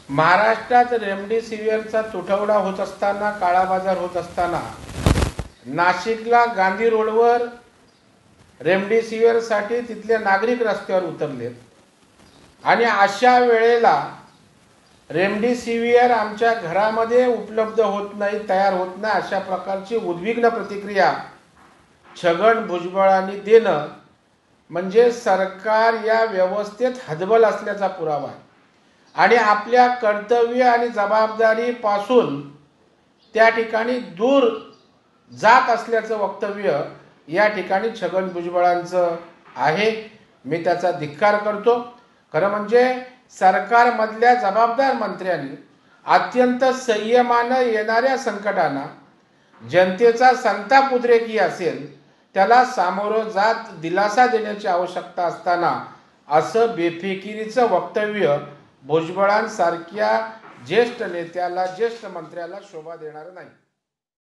महाराष्ट्रात रेमडेसिवीरचा तुटवडा होत असताना, काळा बाजार होत असताना नाशिकला गांधी रोडवर रेमडेसिवीरसाठी तिथले नागरिक रस्त्यावर उतरलेत आणि अशा वेळेला रेमडेसिवीर आमच्या घरामध्ये उपलब्ध होत नाही, तयार होत नाही, अशा प्रकारची उद्विग्न प्रतिक्रिया छगन भुजबळांनी देणं म्हणजे सरकार या व्यवस्थेत हतबल असल्याचा पुरावा आहे आणि आपल्या कर्तव्य आणि जबाबदारीपासून त्या ठिकाणी दूर जात असल्याचं वक्तव्य या ठिकाणी छगन भुजबळांचं आहे। मी त्याचा धिक्कार करतो। खरं म्हणजे सरकारमधल्या जबाबदार मंत्र्यांनी अत्यंत संयमानं येणाऱ्या संकटांना जनतेचा संताप उद्रेकी असेल त्याला सामोरं जात दिलासा देण्याची आवश्यकता असताना असं बेफिकिरीचं वक्तव्य भुजबळांसारख्या ज्येष्ठ नेत्याला, ज्येष्ठ मंत्र्याला शोभा देणार नाही।